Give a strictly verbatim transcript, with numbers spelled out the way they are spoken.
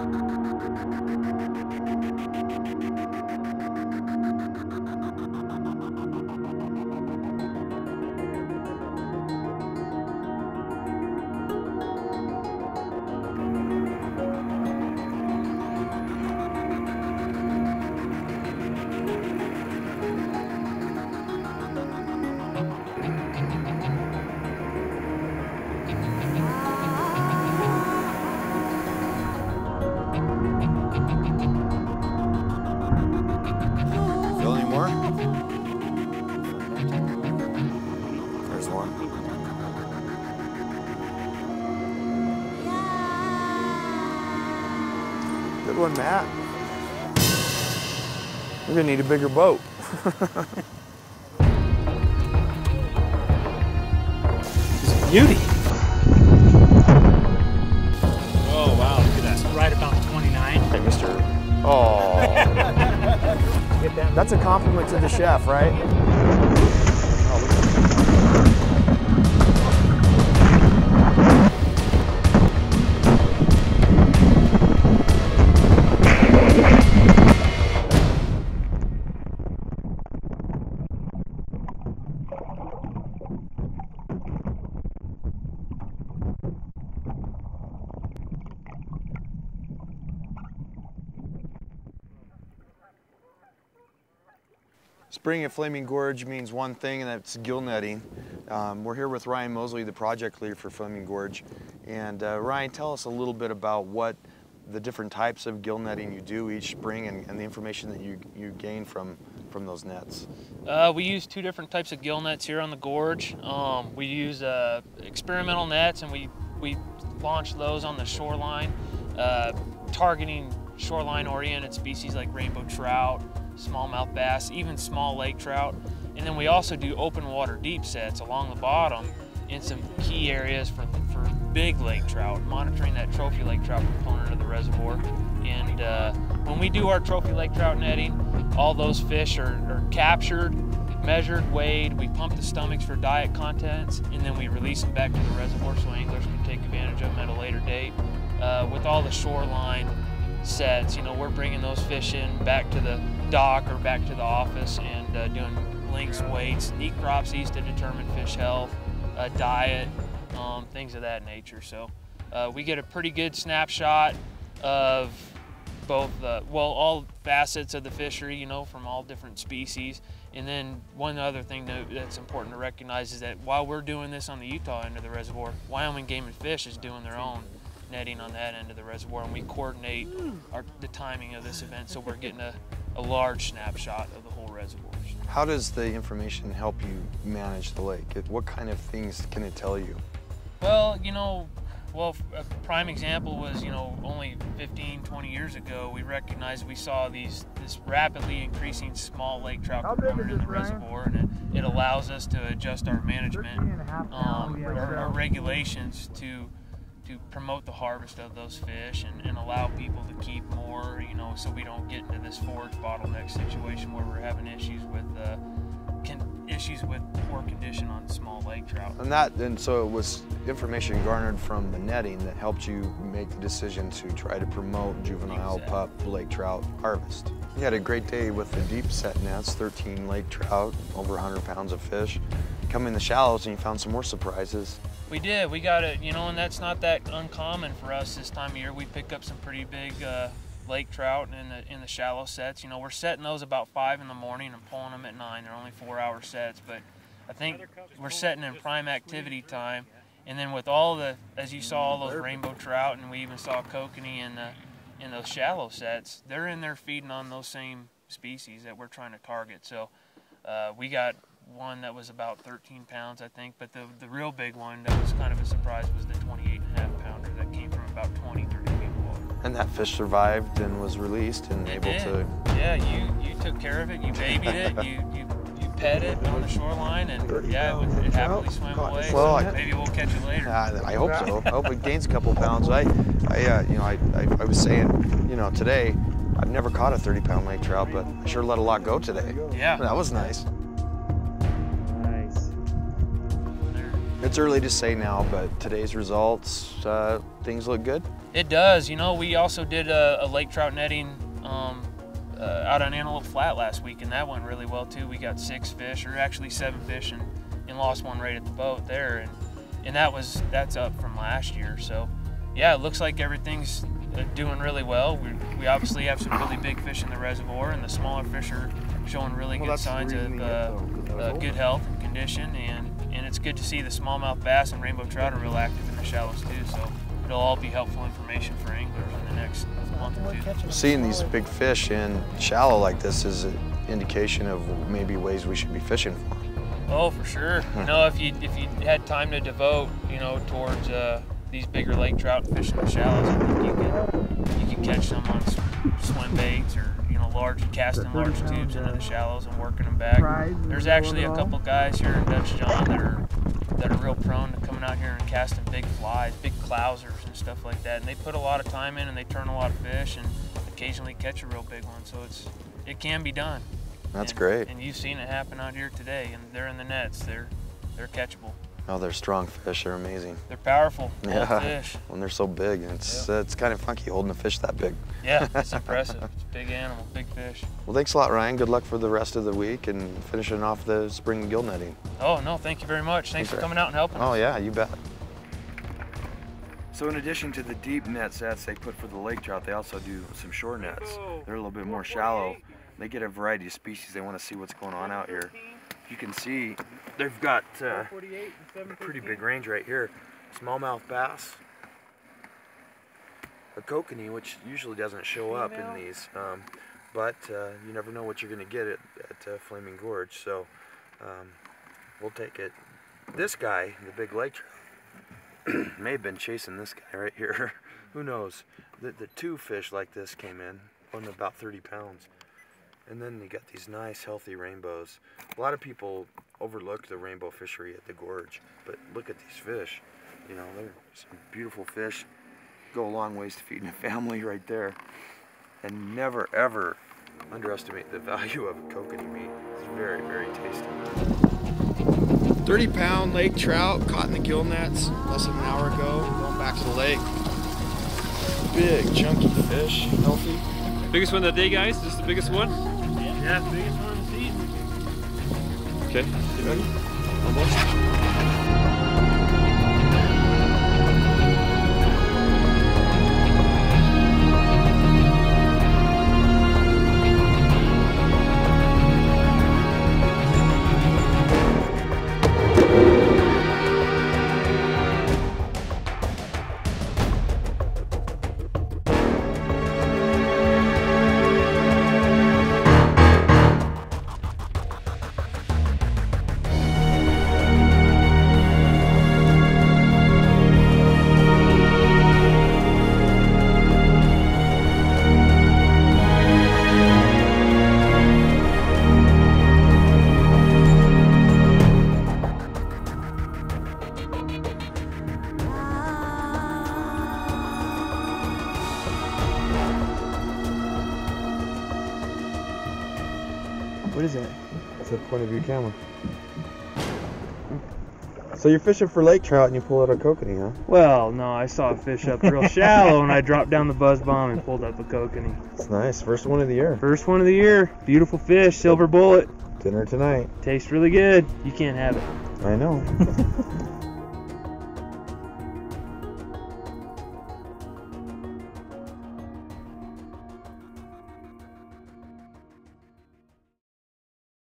Good one, Matt. We're gonna need a bigger boat. It's a beauty. Oh wow, look at that. Right about twenty-nine. Hey, mister. Oh. That's a compliment to the chef, right? Spring at Flaming Gorge means one thing, and that's gill netting. Um, we're here with Ryan Mosley, the project leader for Flaming Gorge. And uh, Ryan, tell us a little bit about what the different types of gill netting you do each spring and, and the information that you, you gain from, from those nets. Uh, we use two different types of gill nets here on the gorge. Um, we use uh, experimental nets, and we, we launch those on the shoreline, uh, targeting shoreline-oriented species like rainbow trout, smallmouth bass, even small lake trout. And then we also do open water deep sets along the bottom in some key areas for, for big lake trout, monitoring that trophy lake trout component of the reservoir. And uh, when we do our trophy lake trout netting, all those fish are, are captured, measured, weighed, we pump the stomachs for diet contents, and then we release them back to the reservoir so anglers can take advantage of them at a later date. Uh, with all the shoreline sets, you know, we're bringing those fish in back to the dock or back to the office and uh, doing links, weights, necropsies to determine fish health, uh, diet, um, things of that nature. So uh, we get a pretty good snapshot of both, uh, well, all facets of the fishery, you know, from all different species. And then one other thing that, that's important to recognize is that while we're doing this on the Utah end of the reservoir, Wyoming Game and Fish is doing their own netting on that end of the reservoir, and we coordinate our, the timing of this event so we're getting a, a large snapshot of the whole reservoir. How does the information help you manage the lake? What kind of things can it tell you? Well, you know, well, a prime example was, you know, only fifteen, twenty years ago, we recognized we saw these this rapidly increasing small lake trout component in the reservoir, and it, it allows us to adjust our management, um, our, our regulations to to promote the harvest of those fish and, and allow people to keep more, you know, so we don't get into this forage bottleneck situation where we're having issues with uh, con issues with poor condition on small lake trout. And that, and so it was information garnered from the netting that helped you make the decision to try to promote juvenile exactly. pup lake trout harvest. You had a great day with the deep set nets, thirteen lake trout, over one hundred pounds of fish. Come in the shallows and you found some more surprises. We did, we got it, you know, and that's not that uncommon for us this time of year. We pick up some pretty big uh, lake trout in the in the shallow sets. You know, we're setting those about five in the morning and pulling them at nine. They're only four hour sets, but I think we're setting in prime activity time. And then with all the, as you saw, all those rainbow trout, and we even saw kokanee in the in those shallow sets, they're in there feeding on those same species that we're trying to target. So uh, we got one that was about thirteen pounds, I think, but the, the real big one that was kind of a surprise was the twenty-eight and a half pounder that came from about twenty, thirty feet below. And that fish survived and was released and it able did. to... Yeah, you, you took care of it, you babied it, you, you, you pet it on the shoreline, and yeah, it, it happily swam away. Well, so I, maybe we'll catch it later. Uh, I hope so. I hope it gains a couple pounds. I, I uh, you know, I, I, I was saying, you know, today, I've never caught a thirty pound lake trout, but I sure let a lot go today. Yeah. That was nice. Nice. It's early to say now, but today's results, uh, things look good. It does. You know, we also did a, a lake trout netting um, uh, out on Antelope Flat last week, and that went really well too. We got six fish, or actually seven fish, and, and lost one right at the boat there, and and that was that's up from last year. So yeah, it looks like everything's uh, doing really well. We we obviously have some really big fish in the reservoir, and the smaller fish are showing really Well, good that's the signs reason of you uh, get those, 'cause that was uh, older. good health and condition, and and it's good to see the smallmouth bass and rainbow trout are real active in the shallows too. So it'll all be helpful information for anglers in the next month or two. Seeing these big fish in shallow like this is an indication of maybe ways we should be fishing for. Oh, for sure. You know, if you if you had time to devote, you know, towards uh, these bigger lake trout and fishing the shallows, I think you can you can catch some on s- swim baits, or you know, large casting large tubes into the shallows and working them back. There's actually a couple guys here in Dutch John that are that are real prone to coming out here and casting big flies, big clousers and stuff like that. And they put a lot of time in, and they turn a lot of fish, and occasionally catch a real big one. So it's it can be done. That's and, great. And you've seen it happen out here today, and they're in the nets. They're they're catchable. Oh, they're strong fish. They're amazing. They're powerful. Yeah. Old fish. When they're so big, it's uh, it's kind of funky holding a fish that big. Yeah, it's impressive. It's a big animal, big fish. Well, thanks a lot, Ryan. Good luck for the rest of the week and finishing off the spring gill netting. Oh no, thank you very much. Thanks for Thanks, coming out and helping. Oh yeah, you bet. So in addition to the deep net sets they put for the lake trout, they also do some shore nets. They're a little bit more shallow. They get a variety of species. They want to see what's going on out here. You can see they've got uh, a pretty big range right here. Smallmouth bass, a kokanee, which usually doesn't show up in these, um, but uh, you never know what you're going to get at, at uh, Flaming Gorge, so um, we'll take it. This guy, the big lake trout, may have been chasing this guy right here. Who knows? The, the two fish like this came in, one about thirty pounds. And then you got these nice, healthy rainbows. A lot of people overlook the rainbow fishery at the gorge, but look at these fish. You know, they're some beautiful fish. Go a long ways to feeding a family right there. And never, ever underestimate the value of kokanee meat. It's very, very tasty. thirty pound lake trout caught in the gill nets less than an hour ago. Going back to the lake. Big, chunky fish, healthy. Biggest one of the day, guys? This is the biggest one? Yeah, biggest one of the season. Okay, you ready? Almost. What is that? It's a point of view camera. So you're fishing for lake trout and you pull out a kokanee, huh? Well, no, I saw a fish up real shallow and I dropped down the buzz bomb and pulled up a kokanee. It's nice. First one of the year. First one of the year. Beautiful fish, silver bullet. Dinner tonight. Tastes really good. You can't have it. I know.